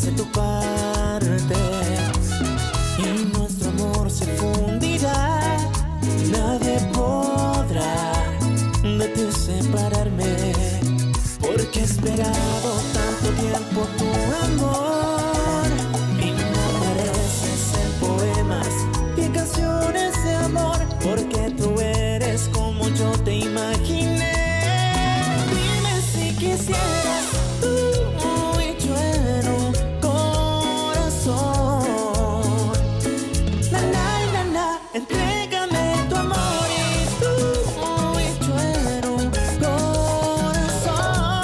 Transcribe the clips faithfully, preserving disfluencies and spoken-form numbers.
de tu parte y nuestro amor se fundirá. Nadie podrá de ti separarme, porque he esperado tanto tiempo tu amor y me apareces en poemas y en canciones de amor, porque tú eres como yo te imaginé. Dime si quisieras tú y yo en un corazón. Na, na, na, na, entrégame tu amor y tú y yo en un corazón.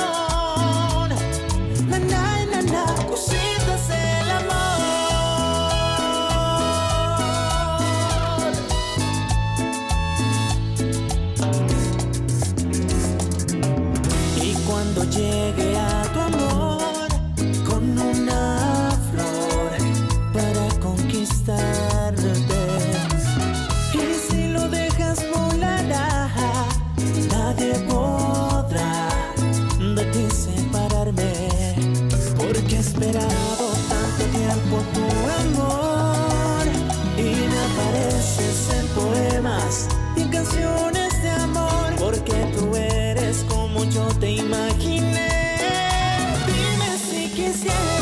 Na, na, na, na, cositas del amor. Y cuando llegue a tu amor con una flor para conquistarte, y si lo dejas volará, nadie podrá de ti separarme, porque he esperado tanto tiempo tu amor y me apareces en poemas y en canciones de amor, porque tú eres como yo te imaginé. Dime si quisieras